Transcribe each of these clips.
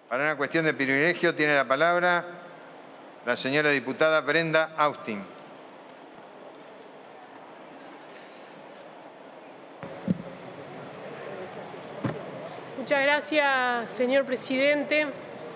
Para una cuestión de privilegio tiene la palabra la señora diputada Brenda Austin. Muchas gracias, señor presidente.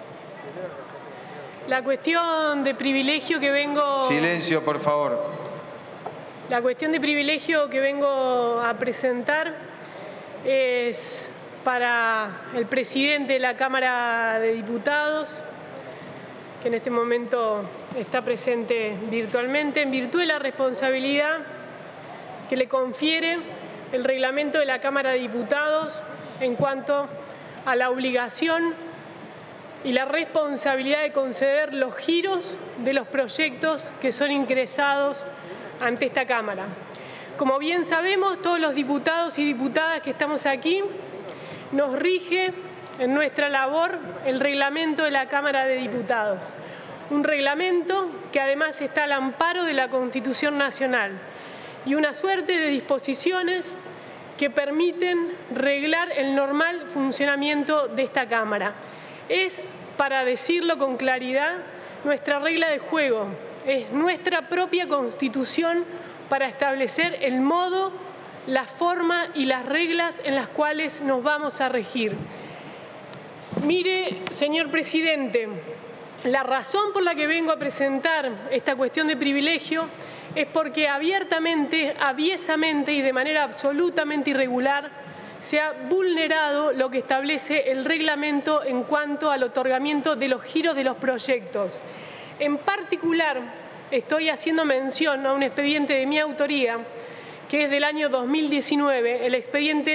La cuestión de privilegio que vengo... Silencio, por favor. La cuestión de privilegio que vengo a presentar es para el presidente de la Cámara de Diputados, que en este momento está presente virtualmente, en virtud de la responsabilidad que le confiere el reglamento de la Cámara de Diputados en cuanto a la obligación y la responsabilidad de conceder los giros de los proyectos que son ingresados ante esta Cámara. Como bien sabemos, todos los diputados y diputadas que estamos aquí, nos rige en nuestra labor el reglamento de la Cámara de Diputados. Un reglamento que además está al amparo de la Constitución Nacional y una suerte de disposiciones que permiten reglar el normal funcionamiento de esta Cámara. Es, para decirlo con claridad, nuestra regla de juego, es nuestra propia Constitución para establecer el modo, la forma y las reglas en las cuales nos vamos a regir. Mire, señor presidente, la razón por la que vengo a presentar esta cuestión de privilegio es porque abiertamente, aviesamente y de manera absolutamente irregular se ha vulnerado lo que establece el reglamento en cuanto al otorgamiento de los giros de los proyectos. En particular, estoy haciendo mención a un expediente de mi autoría, que es del año 2019, el expediente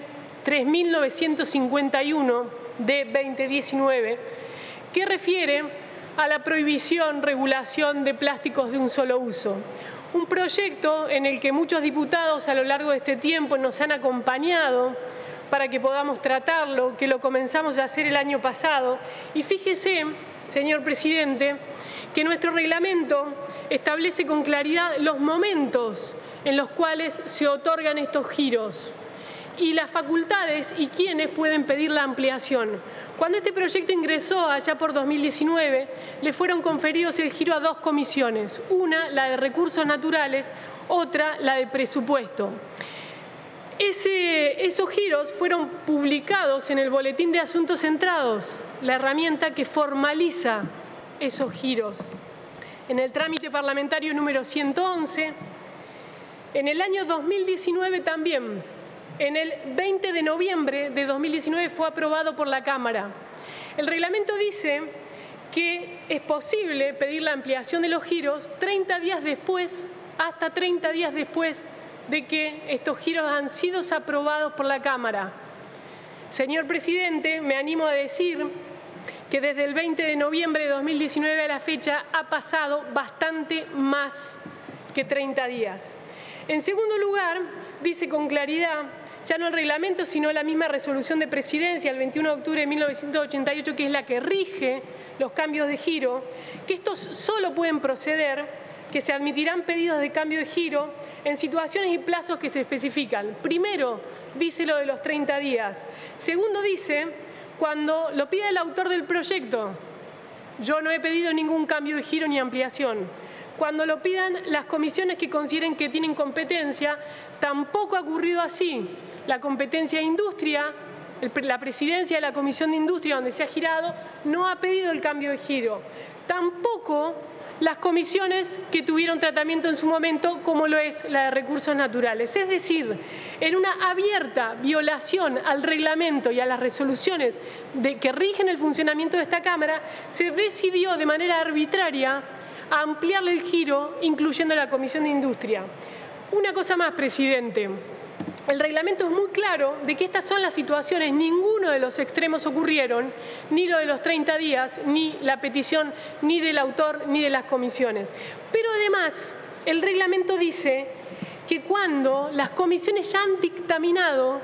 3951 de 2019, que refiere a la prohibición, regulación de plásticos de un solo uso. Un proyecto en el que muchos diputados a lo largo de este tiempo nos han acompañado para que podamos tratarlo, que lo comenzamos a hacer el año pasado. Y fíjese, señor presidente, que nuestro reglamento establece con claridad los momentos en los cuales se otorgan estos giros y las facultades y quiénes pueden pedir la ampliación. Cuando este proyecto ingresó allá por 2019, le fueron conferidos el giro a dos comisiones, una la de recursos naturales, otra la de presupuesto. Esos giros fueron publicados en el Boletín de Asuntos Centrados, la herramienta que formaliza esos giros. En el trámite parlamentario número 111, en el año 2019 también, en el 20 de noviembre de 2019 fue aprobado por la Cámara. El reglamento dice que es posible pedir la ampliación de los giros 30 días después, hasta 30 días después de que estos giros han sido aprobados por la Cámara. Señor presidente, me animo a decir que desde el 20 de noviembre de 2019 a la fecha ha pasado bastante más que 30 días. En segundo lugar, dice con claridad, ya no el reglamento, sino la misma resolución de presidencia el 21 de octubre de 1988, que es la que rige los cambios de giro, que estos solo pueden proceder, que se admitirán pedidos de cambio de giro en situaciones y plazos que se especifican. Primero, dice lo de los 30 días. Segundo, dice, cuando lo pide el autor del proyecto, yo no he pedido ningún cambio de giro ni ampliación. Cuando lo pidan las comisiones que consideren que tienen competencia, tampoco ha ocurrido así. La competencia de industria, la presidencia de la Comisión de Industria, donde se ha girado, no ha pedido el cambio de giro. Tampoco las comisiones que tuvieron tratamiento en su momento, como lo es la de recursos naturales. Es decir, en una abierta violación al reglamento y a las resoluciones que rigen el funcionamiento de esta Cámara, se decidió de manera arbitraria a ampliarle el giro, incluyendo la Comisión de Industria. Una cosa más, presidente. El reglamento es muy claro de que estas son las situaciones, ninguno de los extremos ocurrieron, ni lo de los 30 días, ni la petición ni del autor, ni de las comisiones. Pero además, el reglamento dice que cuando las comisiones ya han dictaminado,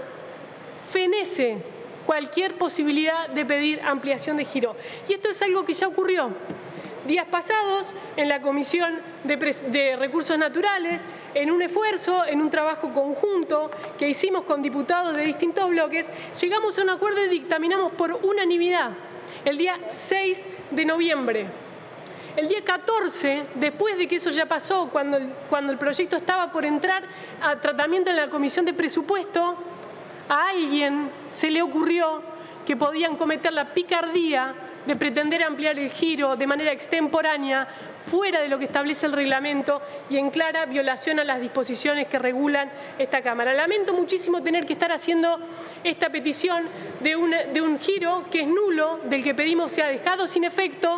fenece cualquier posibilidad de pedir ampliación de giro. Y esto es algo que ya ocurrió. Días pasados, en la Comisión de Recursos Naturales, en un esfuerzo, en un trabajo conjunto que hicimos con diputados de distintos bloques, llegamos a un acuerdo y dictaminamos por unanimidad el día 6 de noviembre. El día 14, después de que eso ya pasó, cuando el proyecto estaba por entrar a tratamiento en la Comisión de Presupuesto, a alguien se le ocurrió que podían cometer la picardía de pretender ampliar el giro de manera extemporánea, fuera de lo que establece el reglamento y en clara violación a las disposiciones que regulan esta Cámara. Lamento muchísimo tener que estar haciendo esta petición de un giro que es nulo, del que pedimos se ha dejado sin efecto,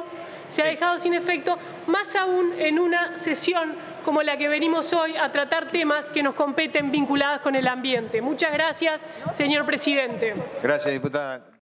más aún en una sesión como la que venimos hoy a tratar temas que nos competen vinculados con el ambiente. Muchas gracias, señor presidente. Gracias, diputada.